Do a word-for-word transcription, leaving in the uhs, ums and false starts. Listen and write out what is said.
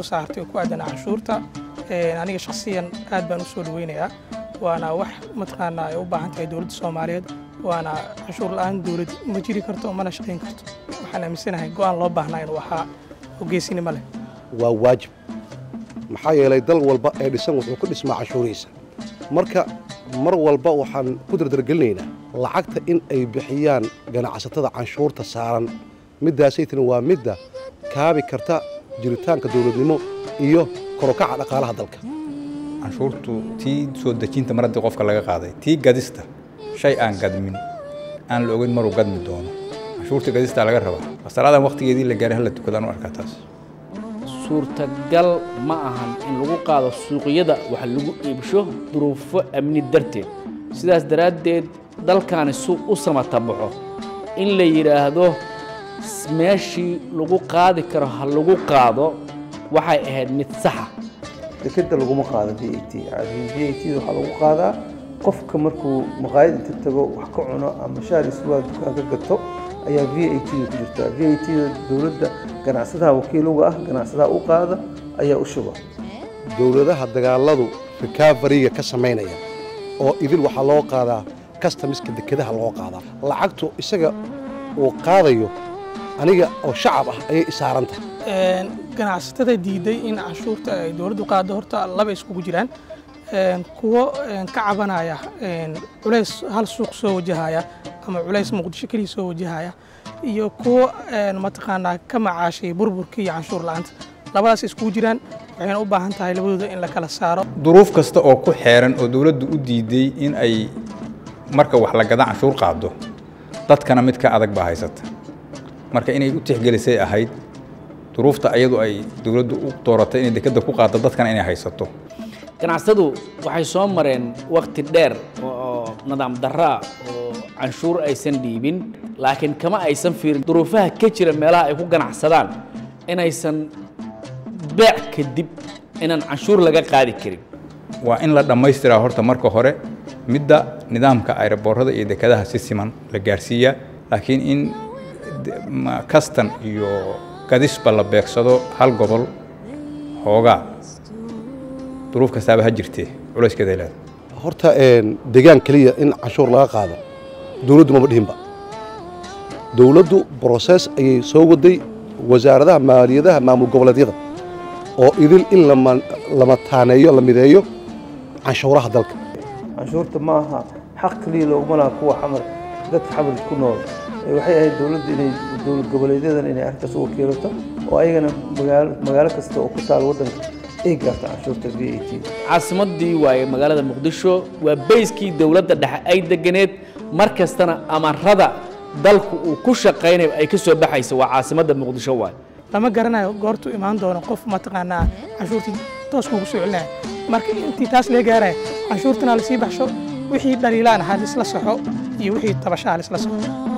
soo saartay ku aadan canshuurta ee aniga shakhsiyan aad baan u soo dhaweynayaa waana wax mataqaanaa ay u baahan tahay dawladda Soomaaliyeed waana canshuur la'aan dawlad ma jiri karto mana shaqeyn karto waxaan aaminsanahay go'aan loo baahnaa inuu waxa hogeesinimo leh waa waajib maxaa yeelay dal walba ee dhisan wuxuu ku dhismaa canshuurihiisa marka mar walba waxaan ku dardargelinaynaa lacagta in ay bixiyaan ganacsatada canshuurta saaran midaasaytana waa midda kaabi karta jiritaanka dawladnimo iyo korokaca dhaqaalaha dalka canshuurtu tii soo dejinta maradii qofka laga qaaday tii gadista shay aan gadmin aan la ogeyn maruu gadmi doono canshuurta gadista laga rabaa wasaaraddan waqtigeedii la gaaray hal la tukadaan u arkaa taas suurtagal ma ahan in lagu qaado suuqyada wax lagu iibsho duruufo amni darteed sidaas daraaddeed dalkaani suuq u samatabaxo in la yiraahdo meeshii lagu qaadi karo ha lagu qaado waxay ahayd mid saxa dekada laguma qaado V A T V A T waxa lagu qaadaa qofka markuu maqaayad inta tago wax ka cuno ama shaar iswaa dukaan ka gato ayaa V A T ku jirta V A T dawladda ganacsadaha wakiilowga ah ganacsadaha u qaada ayaa u shuba dawladaha dagaaladu recovery-ga ka sameynaya oo idil waxa loo qaadaa customs-ka dekadaha loo qaadaa lacagtu isaga uu qaadayo aniga oo shacab ah ayay isaaranta een ganacsatada diiday in canshuurta ay dawladdu qaado horta laba isku jiraan een kuwa ka cabanaya een culays hal suuq soo wajahaya ama culays muqdisho kaliya soo wajahaya iyo kuwa een mataqaanaa ka macaashay burburkii canshuur la'aanta labadaas isku jiraan waxayna u baahan tahay labadooda in la kala saaro duruuf kasta oo ku xeeran oo dawladdu u diiday in ay marka wax la gadan canshuur qaado dadkana mid ka adag baa haysata marka inay u tixgelisay ahayd duruufta ayadu ay dawladdu u dooratay inay dekada ku qaado dadkana inay haysato ganacsadu waxay soo mareen waqti dheer oo nidaam darra oo canshuur aysan dhiibin laakiin kama aysan fiirin duruufaha ka jira meelaha ay ku ganacsadaan inaysan beec kadib inaan canshuur laga qaadi karin waa in la dhammaystiraa horta marka hore midda nidaamka aeroboorada iyo dekadaha si siman la gaarsiiyaa laakiin in kastan iyo gadisba la beegsado hal gobol hoogaa duruuf kastaaba ha jirtee culayskeeda leedahay horta een deegaan kaliya in canshuur laga qaado dawladdu ma dhihinba dawladdu process ayay soo waday wasaaradaha maaliyadaha maamul goboleedyada oo idil in lama lama taaneeyo la mideeyo canshuuraha dalka canshuurta ma aha xaq kaliya looma laha kuwa xamar dadka xamar ku nool waxay ahayd dawladda inay dawlad goboleedyadan inay arrintaas u wakiilato oo ayagana magaalo magaalo kasta oo ku taal waddanka ay gaarto canshuurta V A T caasimadii waaye magaalada muqdisho waa bayskii dawladda dhexe ay deganeed mar kastana amarada dalku uu ku shaqeynayo ay ka soo baxayso waa caasimadda muqdisho waaye lama garanayo goortu imaan doono qof mataqaanaa canshuurtii toos kugu soo celinaya marka intii taas laga gaaraya canshuurtana la sii baxsho wixii dhaliilaan ha isla saxo iyo wixii tabashaa la isla saxo